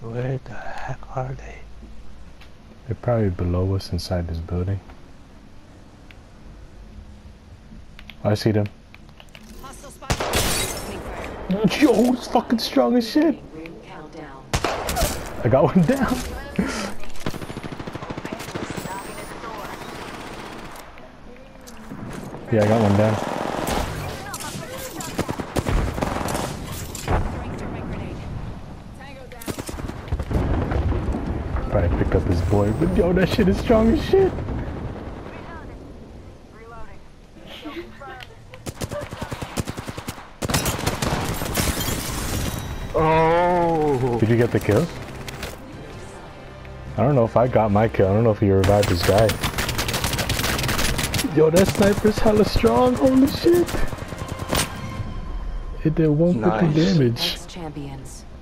Where the heck are they? They're probably below us inside this building. I see them. Hostile spot. Yo, it's fucking strong as shit. I got one down. Yeah, I got one down. Probably picked up his boy, but yo, that shit is strong as shit. Oh! Did you get the kill? I don't know if I got my kill. I don't know if you revived this guy. Yo, that sniper's hella strong. Holy shit. It did 150 damage. Champions.